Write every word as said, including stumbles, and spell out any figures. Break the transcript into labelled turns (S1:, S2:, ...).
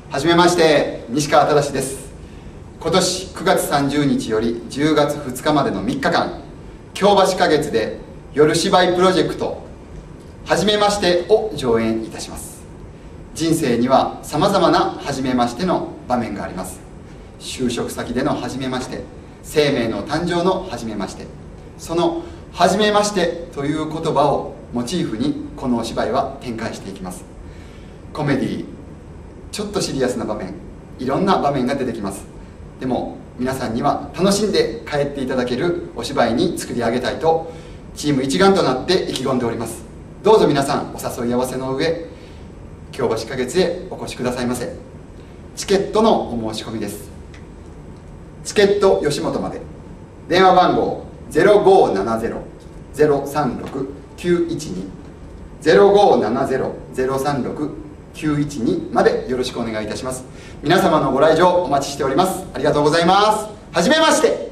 S1: はじめまして、西川忠です。今年くがつさんじゅうにちよりじゅうがつふつかまでのみっかかん、京橋花月で夜芝居プロジェクトはじめましてを上演いたします。人生にはさまざまなはじめましての場面があります。就職先でのはじめまして、生命の誕生のはじめまして、そのはじめましてという言葉をモチーフにこのお芝居は展開していきます。コメディ、ちょっとシリアスな場面、いろんな場面が出てきます。でも皆さんには楽しんで帰っていただけるお芝居に作り上げたいとチーム一丸となって意気込んでおります。どうぞ皆さんお誘い合わせの上、京橋花月へお越しくださいませ。チケットのお申し込みです。チケット吉本まで。電話番号 ゼロごーななゼロ ゼロさんろく きゅういちに ゼロごーななゼロ ゼロさんろく きゅういちにまでよろしくお願いいたします。皆様のご来場お待ちしております。ありがとうございます。はじめまして。